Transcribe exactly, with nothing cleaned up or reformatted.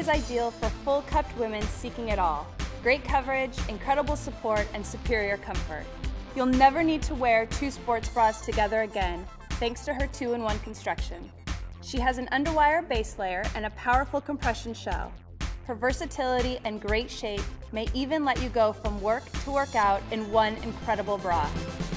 is ideal for full-cupped women seeking it all. Great coverage, incredible support, and superior comfort. You'll never need to wear two sports bras together again, thanks to her two in one construction. She has an underwire base layer and a powerful compression shell. Her versatility and great shape may even let you go from work to workout in one incredible bra.